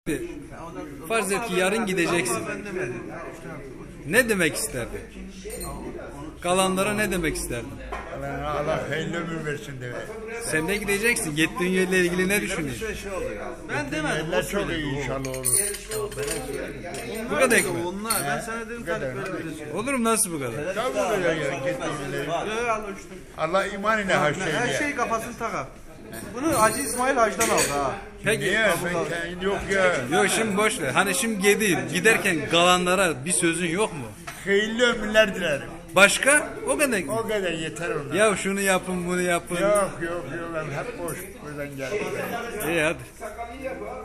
Farz et ki yarın gideceksin. Ne demek isterdin? Kalanlara ne demek isterdin? Allah hayırlı ömür versin de. Sen de gideceksin. Gittiğin yerle ilgili ne düşünüyorsun? Ben demedim. Allah çok iyi inşallah olur. Bu kadar mı? Onlar ben sana dedim Talip böyle. Olur mu, nasıl bu kadar? Tabii böyle ya gittiğin yerleri. Allah iman ile her şeyi. Her şey kafasını takar. Bunu Hacı İsmail Hacı'dan aldı ha. Peki. Niye? Sen kendin yok ya. Yok şimdi boş ver. Hani şimdi giderken kalanlara bir sözün yok mu? Hayırlı ömürler dilerim. Başka? O kadar mı? O kadar yeter ona. Ya şunu yapın, bunu yapın. Yok ben hep boş buradan geldim. İyi hadi.